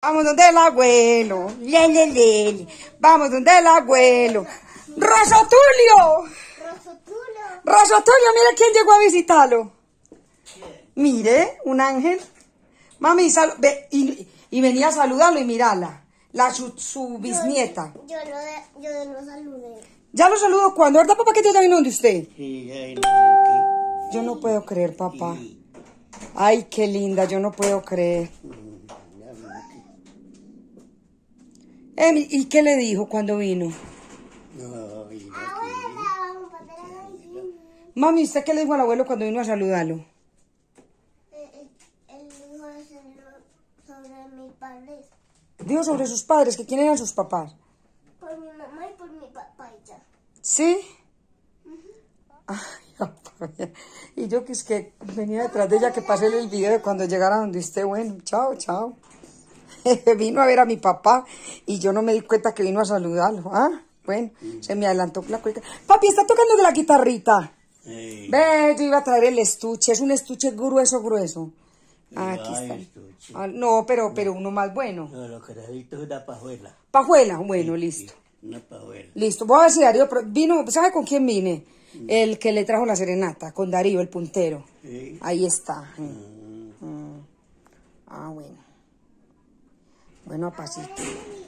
Vamos donde el abuelo. Le. Vamos donde el abuelo. ¡Rosotulio! ¡Rosotulio! Mira quién llegó a visitarlo. Mire, un ángel. Mami, y venía a saludarlo y mirala. Su bisnieta. Yo lo saludé. ¿Ya lo saludo cuándo? ¿Verdad, papá, que yo también donde usted? Sí, ahí Yo no puedo creer, papá. Ay, qué linda, yo no puedo creer. ¿Y qué le dijo cuando vino? no, Abuela, vamos a tener ahí. Mami, ¿usted qué le dijo al abuelo cuando vino a saludarlo? Él dijo sobre mis padres. Dijo sobre sus padres, que quién eran sus papás. Por mi mamá y por mi papá y ya. ¿Sí? Ay, papá. Y yo que es que venía detrás de ella que pasé el video de cuando llegara donde usted. Bueno, chao, chao. Vino a ver a mi papá y yo no me di cuenta que vino a saludarlo. Ah, bueno, se me adelantó la cueca. Papi, está tocando de la guitarrita. sí. Ve, yo iba a traer el estuche. Es un estuche grueso, grueso. Ah, aquí Ay, está. estuche. Ah, no, pero uno más bueno. No, los carajitos es una pajuela. Pajuela, bueno, listo. Una pajuela. Listo, voy a ver si Darío vino. ¿Sabe con quién vine? El que le trajo la serenata, con Darío, el puntero. Sí. Ahí está. Ah, bueno. Bueno, apacito.